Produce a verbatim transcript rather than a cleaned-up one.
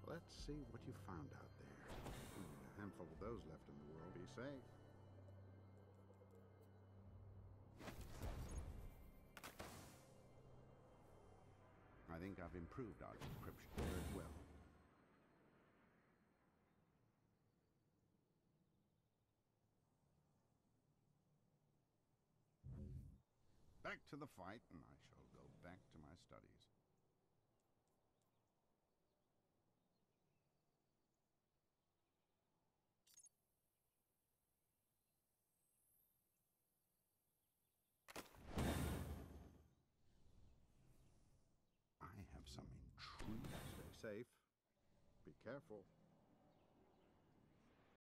Let's see what you found out there. Only a handful of those left in the world. Be safe. I think I've improved our encryption very well. Back to the fight, and I shall go back to my studies. I have some intrigue. Stay safe. Be careful.